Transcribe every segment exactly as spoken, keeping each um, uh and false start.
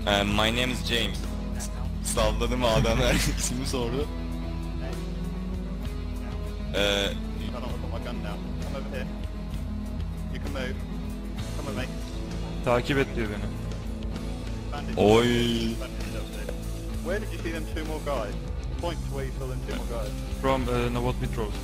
Uh, my name is James. Salladım adamlar ismimi sordu. Eee I don't want to put my gun down. Come over here. You can move. Come with me. Takip et diyor beni. Bandage. Oy. Bandage up there. Where did you see them two more guys? Point to where you saw them two more guys. From uh, Novotmitrovsk.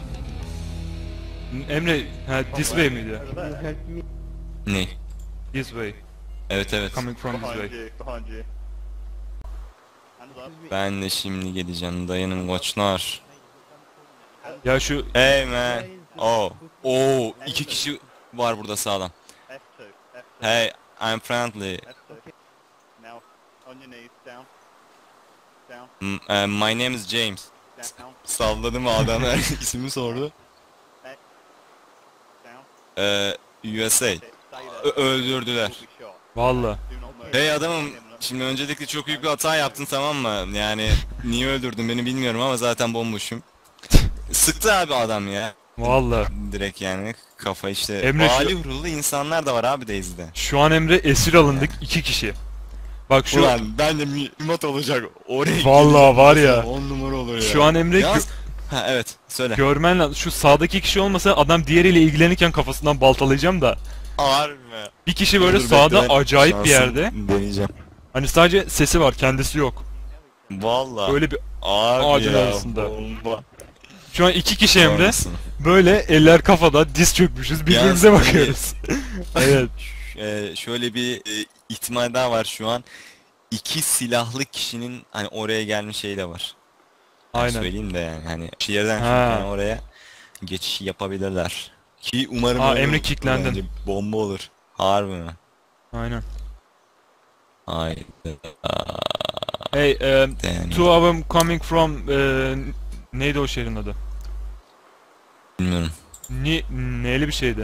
N- Emre, ha, this way miydi? Over there. ne? This way. Evet evet. Coming from this Behind way. you. Behind you. Hands up. Ben de şimdi geleceğim dayanın koçlar. Ya şu Hey man. Oh. Oo, iki kişi var burada sağlam. F two. F two. Hey, I'm friendly. F two. Now, on your knees. Down. Down. M- uh, my name is James. Down. Salladım adamlar ismimi sordu. X. Down. Eee U S A. Stay Ö- there. öldürdüler. Will be shot. valla. Do not move. Hey adamım, şimdi öncelikle çok büyük bir hata yaptın, tamam mı? Yani niye öldürdün beni bilmiyorum ama zaten bomboşum. Sıktı abi adam ya. Valla. Direkt yani kafa işte. Emre şu- Ali vuruldu insanlar da var abi Daisy'de. Şu an Emre esir alındık iki kişi. Bak şu Ulan ben de mühimmat olacak oraya. Vallahi var ya. on numara olur ya. şu an Emre gö- Yalnız- Ha evet söyle. görmen lazım. Şu sağdaki kişi olmasa adam diğeriyle ilgilenirken kafasından baltalayacağım da. Ağır mı? Bir kişi böyle Dur, sağda bekle, ben acayip bir şansım yerde. Deneyeceğim. Hani sadece sesi var, kendisi yok. Vallahi. Böyle bir Abi ağacın ya, arasında. bomba. şu an iki kişi Emre. Sonrasını. Böyle eller kafada, diz çökmüşüz, birbirimize Yalnız- bakıyoruz. evet. Ee, şöyle bir e, ihtimal daha var şu an. İki silahlı kişinin hani oraya gelme şeyi de var. Ben Aynen. söyleyeyim de yani hani şehirden Ha. çünkü hani oraya geçiş yapabilirler. Ki umarım Aa, öyle Emre olur. kilitlendin. Bence bomba olur. Harbi mi? Aynen. Haydi. Hey, um, Yani two of them coming from uh, neydi o şehrin adı? bilmiyorum. Ni neyli bir şeydi?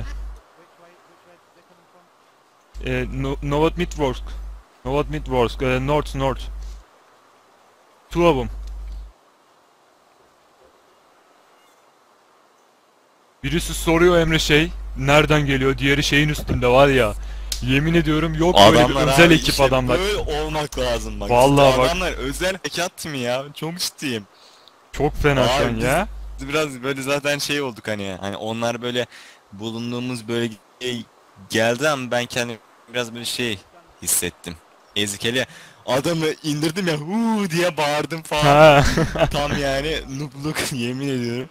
Ee, no Novotmitrovsk. Novotmitrovsk, uh, north north. Two of them. Birisi soruyor Emre şey, nereden geliyor? Diğeri şeyin üstünde var ya. Yemin ediyorum yok böyle bir özel abi ekip işte adamlar. böyle olmak lazım bak. Vallahi İşte bak. Adamlar özel harekat mı ya? Çok ciddiyim. Çok fena şu Abi an biz- ya. Biraz böyle zaten şey olduk hani hani onlar böyle bulunduğumuz bölgeye geldi ama ben kendimi biraz böyle şey hissettim. Ezikeli adamı indirdim ya huu diye bağırdım falan. Ha. Tam yani nubluk yemin ediyorum.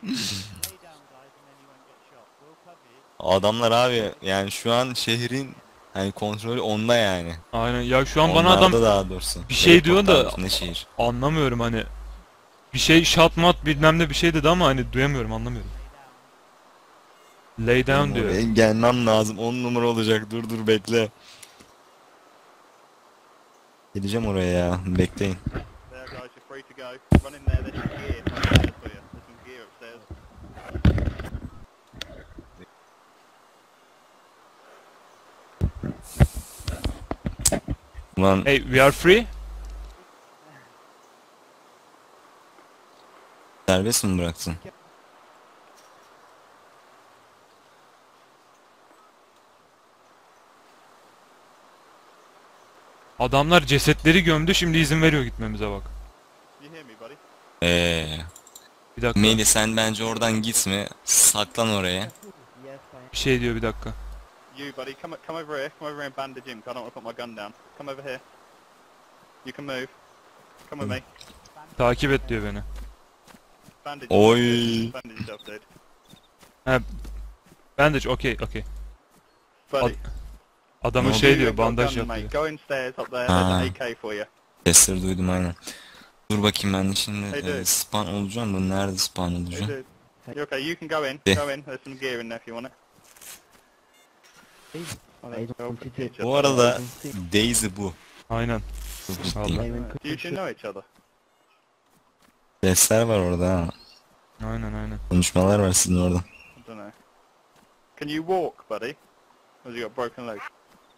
Adamlar abi yani şu an şehrin hani kontrolü onda yani. Aynen ya şu an bana Onlarda adam daha doğrusu. bir şey diyor da- Airport'ta ne şehir? anlamıyorum hani. Bir şey shot mat bilmem ne bir şey dedi ama hani duyamıyorum, anlamıyorum. Lay down diyor. Benim gelmem lazım. on numara olacak. Dur dur bekle. Gideceğim oraya ya. Bekleyin. There guys, you're free to go. Run in there, there's some gear upstairs for you. There's some gear upstairs. Ulan Hey, we are free. serbest mi bıraktın? Adamlar cesetleri gömdü, şimdi izin veriyor gitmemize bak. You hear me, buddy? Eee. Bir dakika. Melih sen bence oradan gitme. Saklan oraya. Bir şey diyor, bir dakika. You, buddy, come come over here. Come over here and bandage him. 'Cause I don't want to put my gun down. Come over here. You can move. Come with me. Takip et diyor beni. Bandage. Oy. Bandage yourself, dude. Bandage, okay, okay. Buddy. Adamın Ne şey you diyor, ain't got a bandaj gun, yap mate. diyor. Go instairs up there. Ha. There's an A K for you. Sesleri duydum aynen. Dur bakayım ben de şimdi Hey, e, dude. spawn olacağım da nerede spawn Hey, olacağım? dude. You okay? You can go in. Yeah. Go in. There's some gear in there if you want it. Bu arada Daisy bu. Aynen. Çok ciddiyim. Vallahi. Do you two know each other? Sesler var orada ha. Aynen aynen. Konuşmalar var sizin orada. I don't know. Can you walk, buddy? Or has you got broken legs?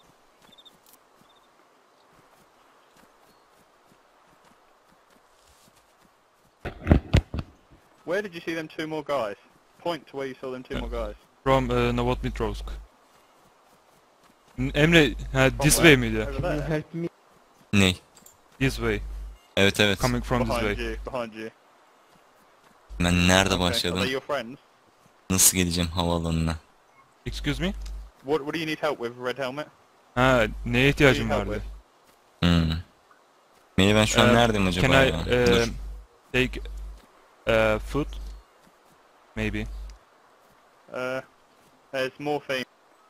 Where did you see them two more guys? Point to where you saw them two more guys. From uh, Novotmitrovsk. N- Emre, ha, From this where? way miydi? Over there. Ne? Ne? This way. Evet evet. Coming from this Behind way. you, behind you. Ben nerede Okay, are başladım? they your friends? Nasıl geleceğim havaalanına? Excuse me? What, what do you need help with, Red Helmet? Ha, neye ihtiyacım What do you vardı? Hmm. Melih ben şu an Ee, neredeyim acaba Can I ya? uh, Dur. take uh, food? Maybe. Uh, there's morphine.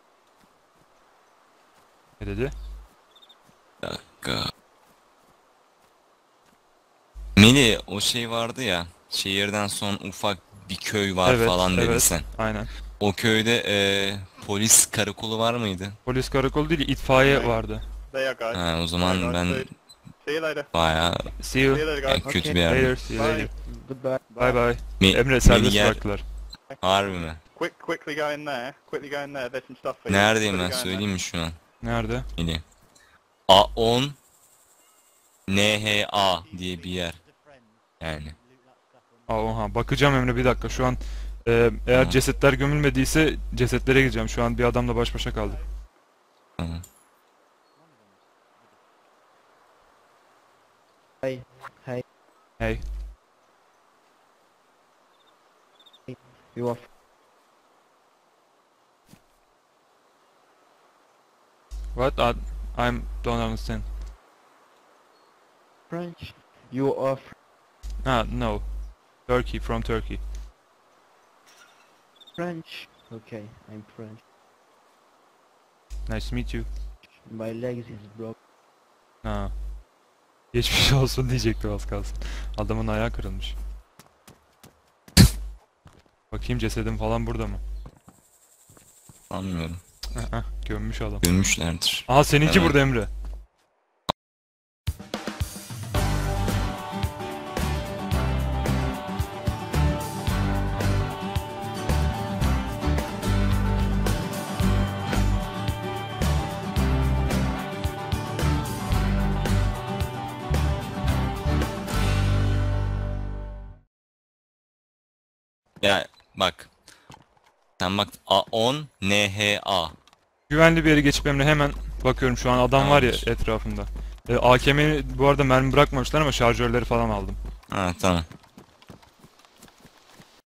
Ne dedi? Bir dakika. Melih o şey vardı ya. Şehirden son ufak bir köy var Evet, falan dedin evet. sen. Aynen. O köyde e, polis karakolu var mıydı? Polis karakolu değil, itfaiye Okay. vardı. There you go. Ha, o Very zaman nice ben food. See you later. bayağı See you. See you later, yani guys. kötü Okay. bir yerde. Later. See you Bye. later. Goodbye. Bye bye. Me- Emre serbest Melih yer- bıraktılar. Harbi mi? Quick, quickly go in there. Quickly go in there. There's some stuff for you. Neredeyim ben Quickly go in söyleyeyim mi şu an? Nerede? Melih. A on N H A diye bir yer. Yani. Aa, oha. Bakacağım Emre bir dakika. Şu an e, eğer Tamam. cesetler gömülmediyse cesetlere gideceğim. Şu an bir adamla baş başa kaldık. Tamam. Hey, hey, Hey. you are What? I, I'm don't understand. French. You are Ah, no. Turkey, from Turkey. French. Okay, I'm French. Nice to meet you. My legs is broke. Ha. Geçmiş olsun diyecektim az kalsın. Adamın ayağı kırılmış. Bakayım cesedim falan burada mı? Anlıyorum. Aha, gömmüş adam. Görmüşlerdir. Aha seninki Evet. burada Emre. Ya bak. Sen bak A on N H A. Güvenli bir yere geçip Emre hemen bakıyorum şu an adam var ya Tamamdır. etrafında. E, A K M'yi bu arada mermi bırakmamışlar ama şarjörleri falan aldım. Ha tamam.